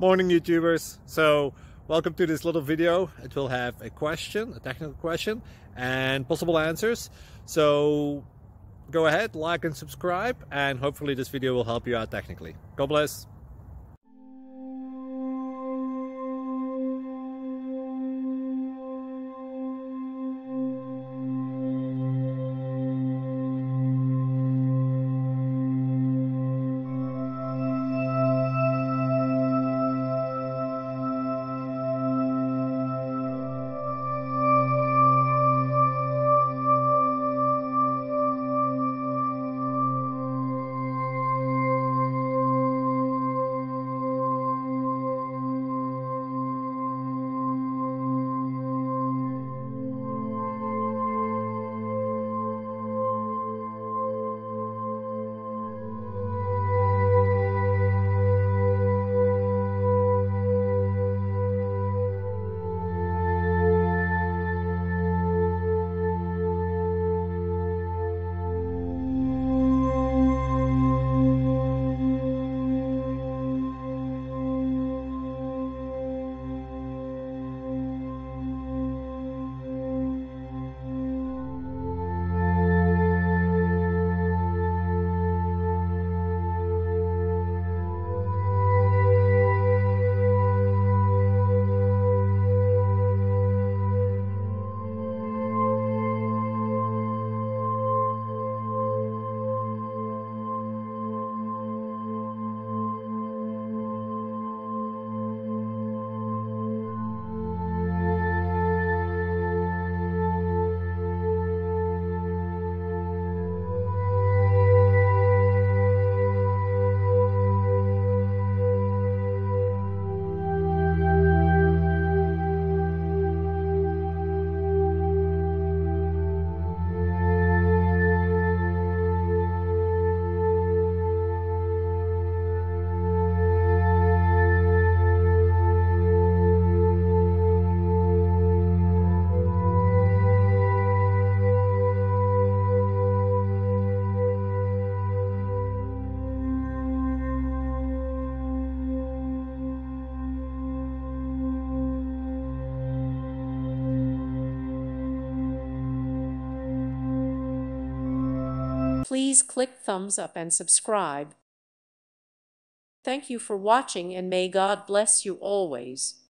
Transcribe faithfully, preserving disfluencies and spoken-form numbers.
morning, YouTubers. So welcome to this little video. It will have a question, a technical question, and possible answers. So go ahead, like and subscribe, and hopefully this video will help you out technically. God bless. Please click thumbs up and subscribe. Thank you for watching, and may God bless you always.